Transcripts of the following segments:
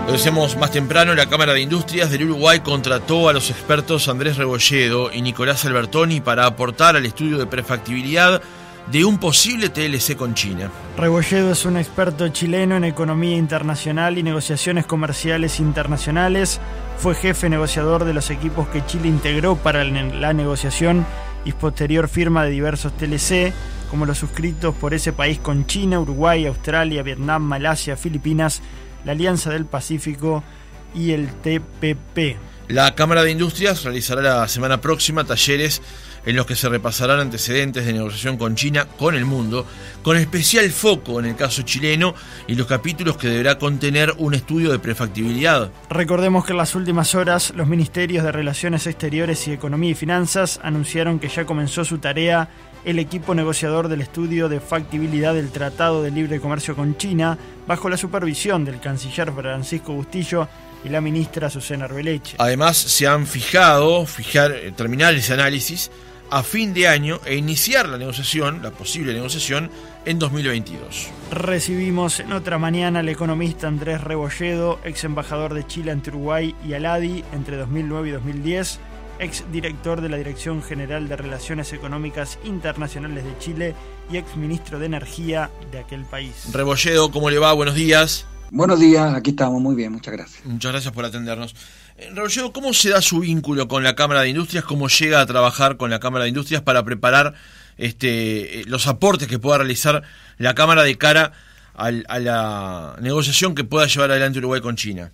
Lo decíamos más temprano, la Cámara de Industrias del Uruguay contrató a los expertos Andrés Rebolledo y Nicolás Albertoni para aportar al estudio de prefactibilidad de un posible TLC con China. Rebolledo es un experto chileno en economía internacional y negociaciones comerciales internacionales. Fue jefe negociador de los equipos que Chile integró para la negociación y posterior firma de diversos TLC, como los suscritos por ese país con China, Uruguay, Australia, Vietnam, Malasia, Filipinas, la Alianza del Pacífico y el TPP. La Cámara de Industrias realizará la semana próxima talleres en los que se repasarán antecedentes de negociación con China, con el mundo, con especial foco en el caso chileno y los capítulos que deberá contener un estudio de prefactibilidad. Recordemos que en las últimas horas los Ministerios de Relaciones Exteriores y Economía y Finanzas anunciaron que ya comenzó su tarea el equipo negociador del estudio de factibilidad del Tratado de Libre Comercio con China, bajo la supervisión del canciller Francisco Bustillo y la ministra Susana Arbeleche. Además, se han fijado terminar ese análisis a fin de año e iniciar la posible negociación en 2022. Recibimos en otra mañana al economista Andrés Rebolledo, ex embajador de Chile ante Uruguay y al ADI entre 2009 y 2010, ex director de la Dirección General de Relaciones Económicas Internacionales de Chile y ex ministro de Energía de aquel país. Rebolledo, ¿cómo le va? Buenos días. Buenos días, aquí estamos, muy bien, muchas gracias. Muchas gracias por atendernos. Rebolledo, ¿cómo se da su vínculo con la Cámara de Industrias? ¿Cómo llega a trabajar con la Cámara de Industrias para preparar los aportes que pueda realizar la Cámara de cara a la negociación que pueda llevar adelante Uruguay con China?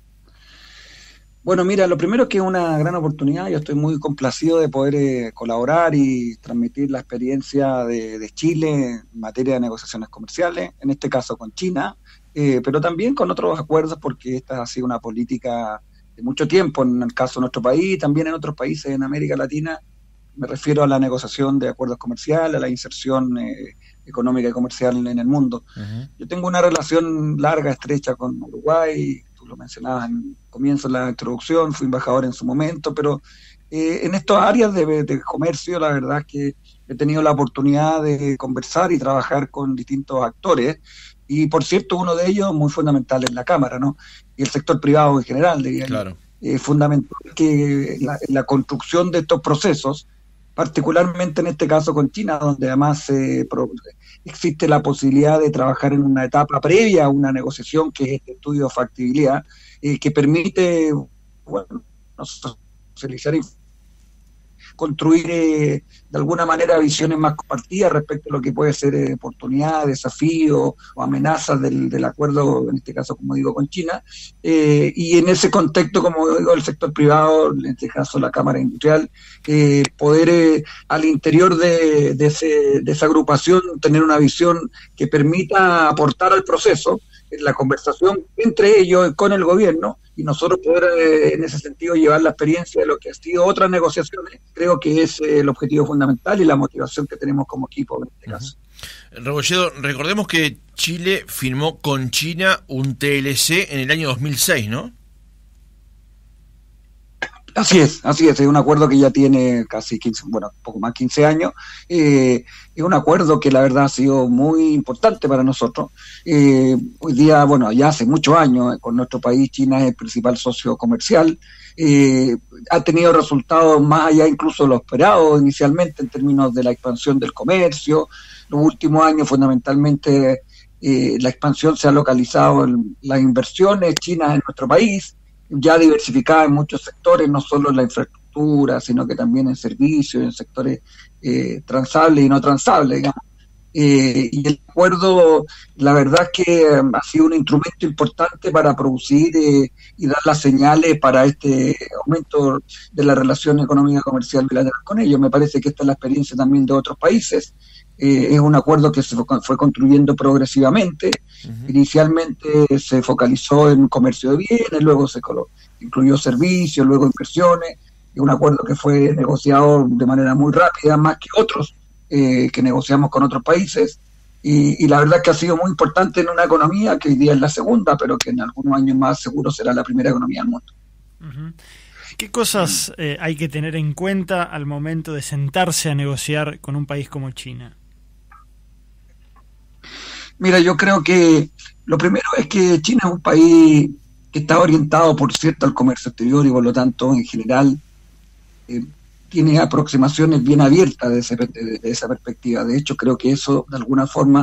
Bueno, mira, lo primero es que es una gran oportunidad. Yo estoy muy complacido de poder colaborar y transmitir la experiencia de Chile en materia de negociaciones comerciales, en este caso con China, pero también con otros acuerdos, porque esta ha sido una política de mucho tiempo en el caso de nuestro país y también en otros países en América Latina. Me refiero a la negociación de acuerdos comerciales, a la inserción económica y comercial en el mundo. Uh-huh. Yo tengo una relación larga, estrecha con Uruguay. Lo mencionabas en comienzo de la introducción, fui embajador en su momento, pero en estas áreas de comercio la verdad es que he tenido la oportunidad de conversar y trabajar con distintos actores, y por cierto uno de ellos muy fundamental es la Cámara, ¿no? Y el sector privado en general, diría. Claro. Fundamental que la construcción de estos procesos, particularmente en este caso con China, donde además existe la posibilidad de trabajar en una etapa previa a una negociación, que es este estudio de factibilidad, que permite socializar y construir de alguna manera visiones más compartidas respecto a lo que puede ser oportunidades, desafíos o amenazas del acuerdo, en este caso, como digo, con China. Y en ese contexto, como digo, el sector privado, en este caso la Cámara Industrial, poder al interior de esa agrupación tener una visión que permita aportar al proceso, en la conversación entre ellos con el gobierno, y nosotros poder en ese sentido llevar la experiencia de lo que han sido otras negociaciones. Creo que es el objetivo fundamental y la motivación que tenemos como equipo en este caso. Rebolledo, recordemos que Chile firmó con China un TLC en el año 2006, ¿no? Así es, es un acuerdo que ya tiene casi 15, poco más 15 años. Es un acuerdo que la verdad ha sido muy importante para nosotros. Hoy día, ya hace muchos años, con nuestro país, China es el principal socio comercial. Ha tenido resultados más allá incluso de lo esperado inicialmente en términos de la expansión del comercio. Los últimos años, fundamentalmente, la expansión se ha localizado en las inversiones chinas en nuestro país, ya diversificada en muchos sectores, no solo en la infraestructura, sino que también en servicios, en sectores transables y no transables, digamos. Y el acuerdo, la verdad es que ha sido un instrumento importante para producir y dar las señales para este aumento de la relación económica comercial bilateral con ellos. Me parece que esta es la experiencia también de otros países. Es un acuerdo que se fue construyendo progresivamente. Uh-huh. Inicialmente se focalizó en comercio de bienes, luego se incluyó servicios, luego inversiones. Es un acuerdo que fue negociado de manera muy rápida, más que otros que negociamos con otros países. Y la verdad es que ha sido muy importante en una economía que hoy día es la segunda, pero que en algunos años más seguro será la primera economía del mundo. Uh-huh. ¿Qué cosas hay que tener en cuenta al momento de sentarse a negociar con un país como China? Mira, yo creo que lo primero es que China es un país que está orientado, por cierto, al comercio exterior y por lo tanto, en general, tiene aproximaciones bien abiertas de esa perspectiva. De hecho, creo que eso, de alguna forma,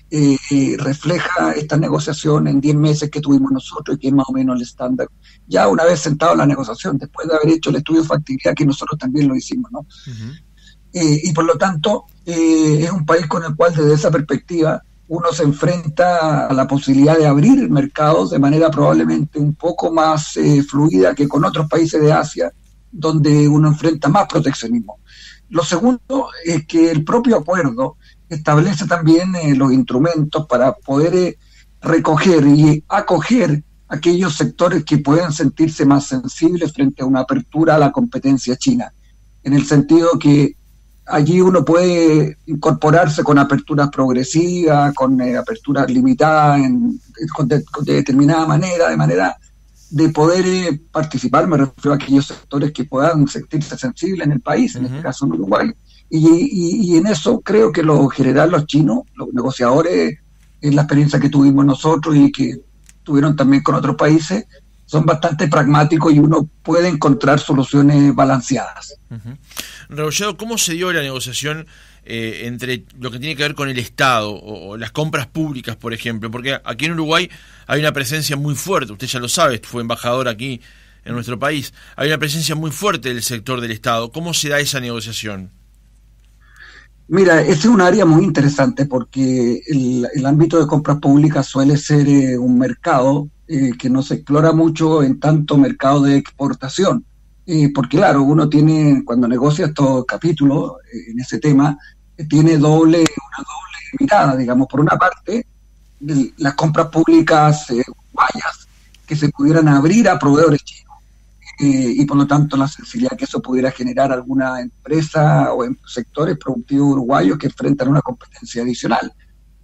refleja esta negociación en 10 meses que tuvimos nosotros y que es más o menos el estándar. Ya una vez sentado en la negociación, después de haber hecho el estudio de factibilidad, que nosotros también lo hicimos, ¿no? Uh-huh. Y por lo tanto, es un país con el cual, desde esa perspectiva, uno se enfrenta a la posibilidad de abrir mercados de manera probablemente un poco más fluida que con otros países de Asia, donde uno enfrenta más proteccionismo. Lo segundo es que el propio acuerdo establece también los instrumentos para poder recoger y acoger aquellos sectores que pueden sentirse más sensibles frente a una apertura a la competencia china, en el sentido que allí uno puede incorporarse con aperturas progresivas, con aperturas limitadas, de determinada manera, de manera de poder participar. Me refiero a aquellos sectores que puedan sentirse sensibles en el país, en este caso en Uruguay. Y en eso creo que lo general los chinos, los negociadores, en la experiencia que tuvimos nosotros y que tuvieron también con otros países, son bastante pragmáticos y uno puede encontrar soluciones balanceadas. Uh-huh. Rebolledo, ¿cómo se dio la negociación entre lo que tiene que ver con el Estado o las compras públicas, por ejemplo? Porque aquí en Uruguay hay una presencia muy fuerte, usted ya lo sabe, fue embajador aquí en nuestro país, hay una presencia muy fuerte del sector del Estado. ¿Cómo se da esa negociación? Mira, ese es un área muy interesante porque el ámbito de compras públicas suele ser un mercado que no se explora mucho en tanto mercado de exportación. Porque claro, uno tiene, cuando negocia estos capítulos en ese tema, tiene una doble mirada, digamos. Por una parte, las compras públicas uruguayas que se pudieran abrir a proveedores chinos, y por lo tanto la sensibilidad que eso pudiera generar alguna empresa o en sectores productivos uruguayos que enfrentan una competencia adicional.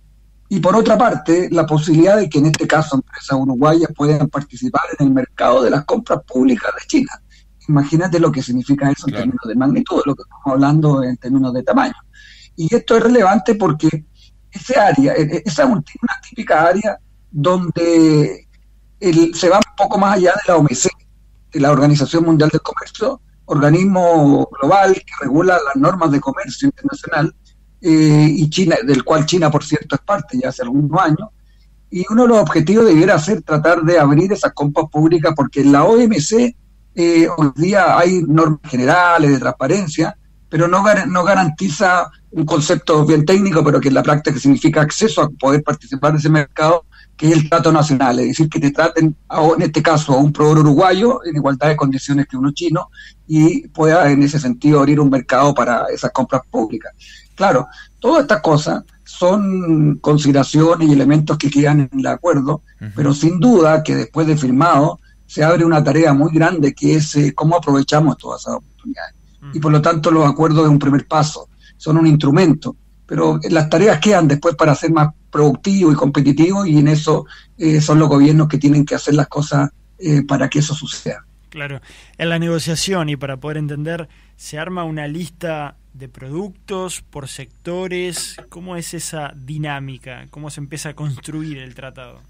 Y por otra parte, la posibilidad de que en este caso empresas uruguayas puedan participar en el mercado de las compras públicas de China. Imagínate lo que significa eso en términos de magnitud, lo que estamos hablando en términos de tamaño. Y esto es relevante porque esa es una típica área donde se va un poco más allá de la OMC, de la Organización Mundial del Comercio, organismo global que regula las normas de comercio internacional, y China, del cual China, por cierto, es parte ya hace algunos años. Y uno de los objetivos debiera ser tratar de abrir esas compras públicas, porque en la OMC hoy día hay normas generales de transparencia, pero no garantiza un concepto bien técnico, pero que en la práctica significa acceso a poder participar de ese mercado, que es el trato nacional, es decir, que te traten, en este caso, a un proveedor uruguayo en igualdad de condiciones que uno chino y pueda en ese sentido abrir un mercado para esas compras públicas. Claro, todas estas cosas son consideraciones y elementos que quedan en el acuerdo, uh-huh. Pero sin duda que después de firmado se abre una tarea muy grande que es cómo aprovechamos todas esas oportunidades. Uh-huh. Y por lo tanto los acuerdos es un primer paso, son un instrumento, pero las tareas quedan después para ser más productivos y competitivos, y en eso son los gobiernos que tienen que hacer las cosas para que eso suceda. Claro, en la negociación, y para poder entender, se arma una lista de productos por sectores. ¿Cómo es esa dinámica? ¿Cómo se empieza a construir el tratado?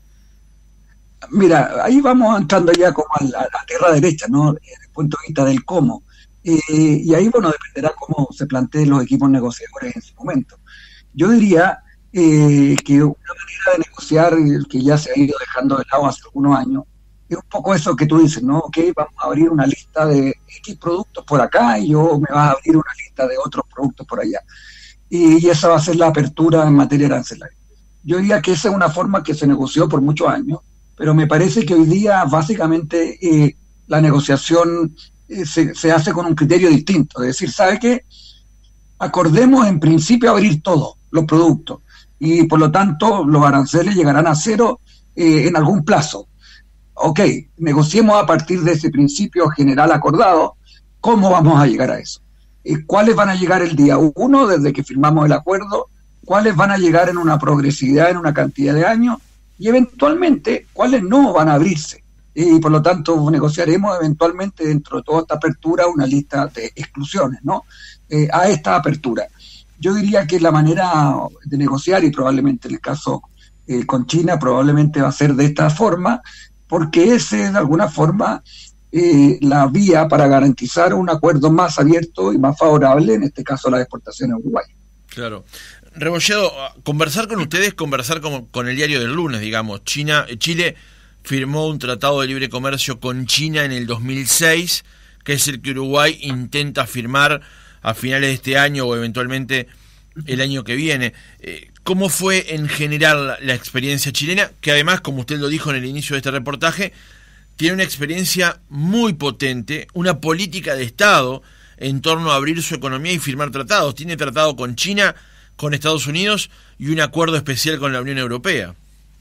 Mira, ahí vamos entrando ya como a la tierra derecha, ¿no? Desde el punto de vista del cómo. Y ahí, bueno, dependerá cómo se planteen los equipos negociadores en su momento. Yo diría que una manera de negociar que ya se ha ido dejando de lado hace algunos años es un poco eso que tú dices, ¿no? Ok, vamos a abrir una lista de X productos por acá y yo me vas a abrir una lista de otros productos por allá. Y esa va a ser la apertura en materia arancelaria. Yo diría que esa es una forma que se negoció por muchos años, pero me parece que hoy día básicamente la negociación se hace con un criterio distinto. Es decir, ¿sabe qué? Acordemos en principio abrir todos los productos y por lo tanto los aranceles llegarán a cero en algún plazo. Ok, negociemos a partir de ese principio general acordado, ¿cómo vamos a llegar a eso? ¿Cuáles van a llegar el día 1 desde que firmamos el acuerdo? ¿Cuáles van a llegar en una progresividad, en una cantidad de años? Y eventualmente, ¿cuáles no van a abrirse? Y por lo tanto negociaremos eventualmente dentro de toda esta apertura una lista de exclusiones, ¿no? A esta apertura. Yo diría que la manera de negociar, y probablemente en el caso con China probablemente va a ser de esta forma, porque ese es de alguna forma la vía para garantizar un acuerdo más abierto y más favorable, en este caso las exportaciones a Uruguay. Claro. Rebolledo, conversar con ustedes, conversar con el diario del lunes, digamos. Chile firmó un tratado de libre comercio con China en el 2006, que es el que Uruguay intenta firmar a finales de este año o eventualmente el año que viene. ¿Cómo fue en general la experiencia chilena? Que además, como usted lo dijo en el inicio de este reportaje, tiene una experiencia muy potente, una política de Estado en torno a abrir su economía y firmar tratados. Tiene tratado con China, con Estados Unidos y un acuerdo especial con la Unión Europea.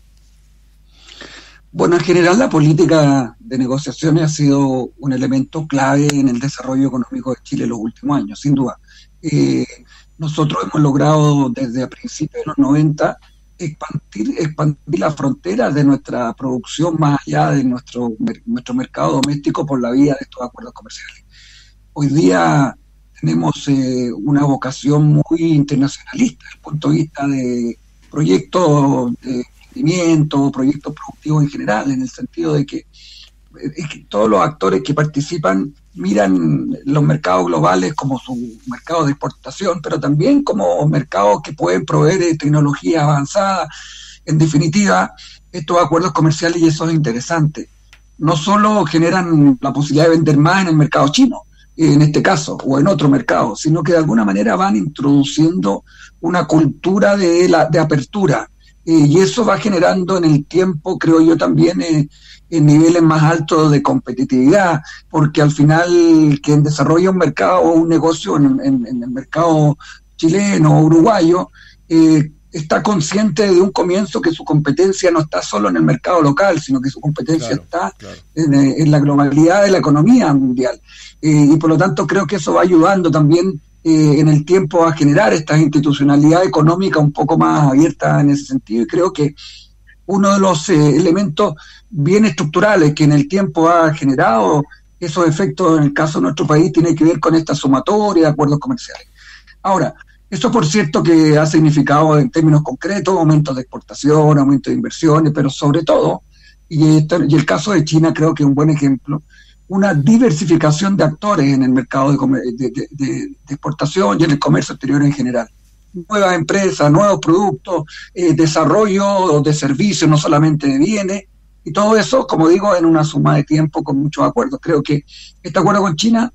Bueno, en general la política de negociaciones ha sido un elemento clave en el desarrollo económico de Chile en los últimos años, sin duda. Nosotros hemos logrado desde a principios de los 90 expandir las fronteras de nuestra producción más allá de nuestro mercado doméstico por la vía de estos acuerdos comerciales. Hoy día tenemos una vocación muy internacionalista desde el punto de vista de proyectos de emprendimiento, proyectos productivos en general, en el sentido de que todos los actores que participan miran los mercados globales como su mercado de exportación, pero también como mercados que pueden proveer tecnología avanzada. En definitiva, estos acuerdos comerciales, y eso es interesante, no solo generan la posibilidad de vender más en el mercado chino, en este caso, o en otro mercado, sino que de alguna manera van introduciendo una cultura de apertura, y eso va generando en el tiempo, creo yo también, en niveles más altos de competitividad, porque al final quien desarrolla un mercado o un negocio en el mercado chileno o uruguayo está consciente de un comienzo que su competencia no está solo en el mercado local, sino que su competencia está en la globalidad de la economía mundial. Y por lo tanto creo que eso va ayudando también en el tiempo a generar esta institucionalidad económica un poco más abierta en ese sentido, y creo que uno de los elementos bien estructurales que en el tiempo ha generado esos efectos en el caso de nuestro país tiene que ver con esta sumatoria de acuerdos comerciales. Ahora, eso por cierto que ha significado en términos concretos aumentos de exportación, aumentos de inversiones, pero sobre todo, y el caso de China creo que es un buen ejemplo, una diversificación de actores en el mercado de exportación y en el comercio exterior en general. Nuevas empresas, nuevos productos, desarrollo de servicios, no solamente de bienes, y todo eso, como digo, en una suma de tiempo con muchos acuerdos. Creo que este acuerdo con China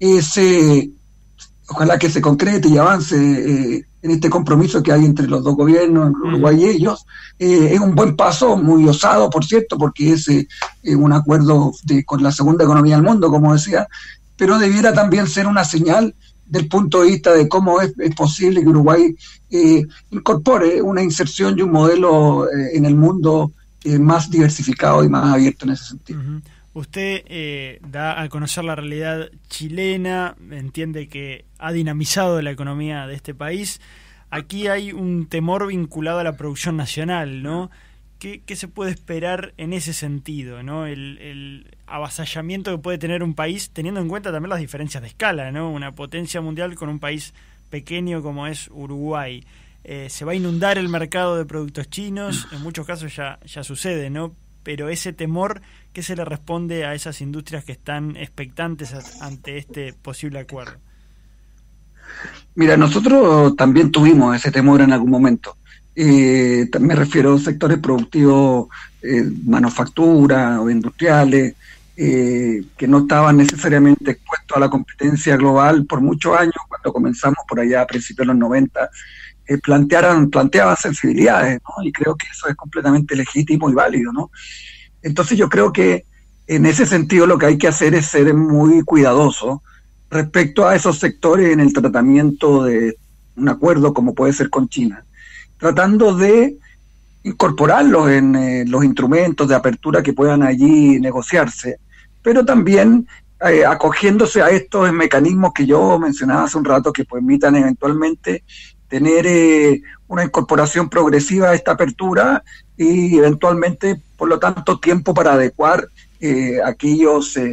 ojalá que se concrete y avance en este compromiso que hay entre los dos gobiernos, Uruguay y ellos. Es un buen paso, muy osado, por cierto, porque es un acuerdo con la segunda economía del mundo, como decía, pero debiera también ser una señal del punto de vista de cómo es posible que Uruguay incorpore una inserción y un modelo en el mundo más diversificado y más abierto en ese sentido. Uh-huh. Usted da a conocer la realidad chilena, entiende que ha dinamizado la economía de este país. Aquí hay un temor vinculado a la producción nacional, ¿no? ¿Qué se puede esperar en ese sentido, ¿no? El avasallamiento que puede tener un país, teniendo en cuenta también las diferencias de escala, ¿no? Una potencia mundial con un país pequeño como es Uruguay. Se va a inundar el mercado de productos chinos, en muchos casos ya sucede, ¿no? Pero ese temor, ¿qué se le responde a esas industrias que están expectantes ante este posible acuerdo? Mira, nosotros también tuvimos ese temor en algún momento. Me refiero a sectores productivos, manufactura o industriales, que no estaban necesariamente expuestos a la competencia global por muchos años. Cuando comenzamos por allá a principios de los 90, planteaban sensibilidades, ¿no? Y creo que eso es completamente legítimo y válido, ¿no? Entonces yo creo que en ese sentido lo que hay que hacer es ser muy cuidadoso respecto a esos sectores en el tratamiento de un acuerdo como puede ser con China, tratando de incorporarlos en los instrumentos de apertura que puedan allí negociarse, pero también acogiéndose a estos mecanismos que yo mencionaba hace un rato que permitan eventualmente tener una incorporación progresiva a esta apertura y eventualmente, por lo tanto, tiempo para adecuar aquellos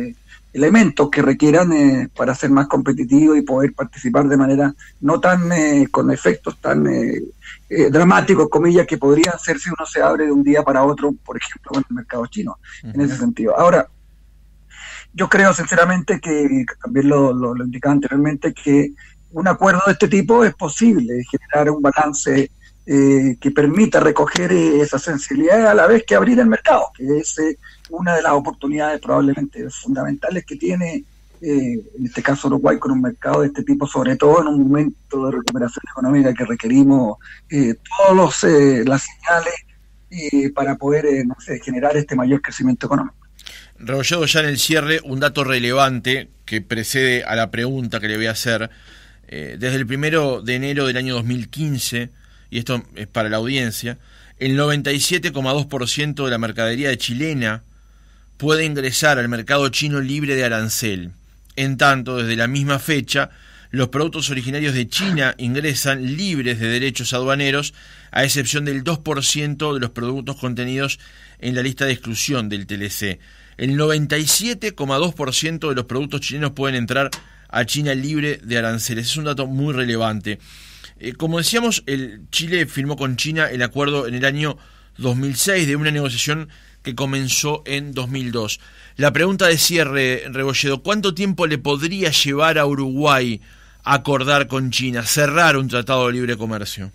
elementos que requieran para ser más competitivo y poder participar de manera no tan con efectos tan dramáticos, comillas, que podría hacer si uno se abre de un día para otro, por ejemplo, en el mercado chino, en ese sentido. Ahora, yo creo sinceramente que, también lo indicaba anteriormente, que un acuerdo de este tipo es posible, generar un balance que permita recoger esa sensibilidad a la vez que abrir el mercado, que es una de las oportunidades probablemente fundamentales que tiene, en este caso Uruguay, con un mercado de este tipo, sobre todo en un momento de recuperación económica que requerimos todas las señales para poder generar este mayor crecimiento económico. Rebolledo, ya en el cierre, un dato relevante que precede a la pregunta que le voy a hacer. Desde el 1 de enero del año 2015, y esto es para la audiencia, el 97,2% de la mercadería chilena puede ingresar al mercado chino libre de arancel. En tanto, desde la misma fecha, los productos originarios de China ingresan libres de derechos aduaneros, a excepción del 2% de los productos contenidos en la lista de exclusión del TLC. El 97,2% de los productos chilenos pueden entrar a China libre de aranceles. Es un dato muy relevante. Como decíamos, Chile firmó con China el acuerdo en el año 2006 de una negociación que comenzó en 2002. La pregunta de cierre, Rebolledo, ¿cuánto tiempo le podría llevar a Uruguay acordar con China, cerrar un tratado de libre comercio?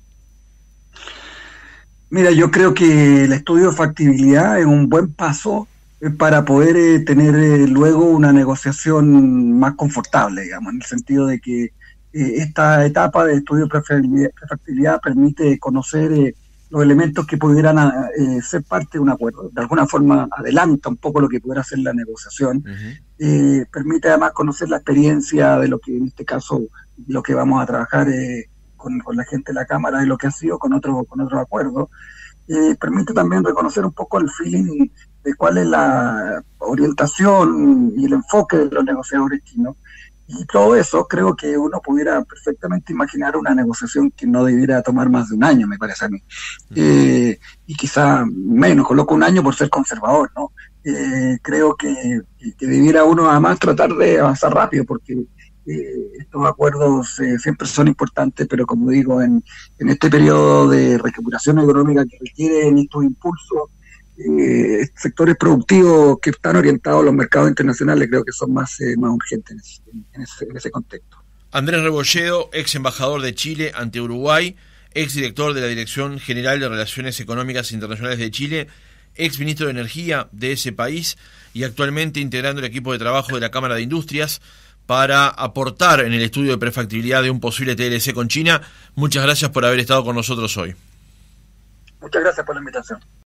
Mira, yo creo que el estudio de factibilidad es un buen paso para poder tener luego una negociación más confortable, digamos, en el sentido de que esta etapa de estudio de prefactibilidad permite conocer los elementos que pudieran ser parte de un acuerdo. De alguna forma adelanta un poco lo que pudiera ser la negociación. Permite además conocer la experiencia de lo que en este caso, lo que vamos a trabajar con la gente de la Cámara, de lo que ha sido con otros acuerdos. Permite también reconocer un poco el feeling de cuál es la orientación y el enfoque de los negociadores chinos. Y todo eso creo que uno pudiera perfectamente imaginar una negociación que no debiera tomar más de un año, me parece a mí. Y quizá menos, coloco un año por ser conservador, ¿no? Creo que debiera uno además tratar de avanzar rápido, porque estos acuerdos siempre son importantes, pero como digo, en este periodo de recuperación económica que requieren estos impulsos, sectores productivos que están orientados a los mercados internacionales creo que son más urgentes en ese contexto. Andrés Rebolledo, ex embajador de Chile ante Uruguay, ex director de la Dirección General de Relaciones Económicas Internacionales de Chile, ex ministro de Energía de ese país y actualmente integrando el equipo de trabajo de la Cámara de Industrias para aportar en el estudio de prefactibilidad de un posible TLC con China. Muchas gracias por haber estado con nosotros hoy. Muchas gracias por la invitación.